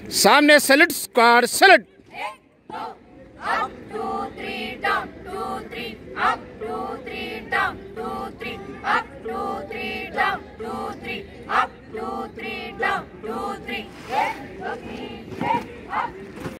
सामने salute squad salute. Up, 2, 3, down, 2, 3, up, 2, 3, down, 2, 3, up, 2, 3, down, 2, 3, up, 2, 3, down, 2, 3.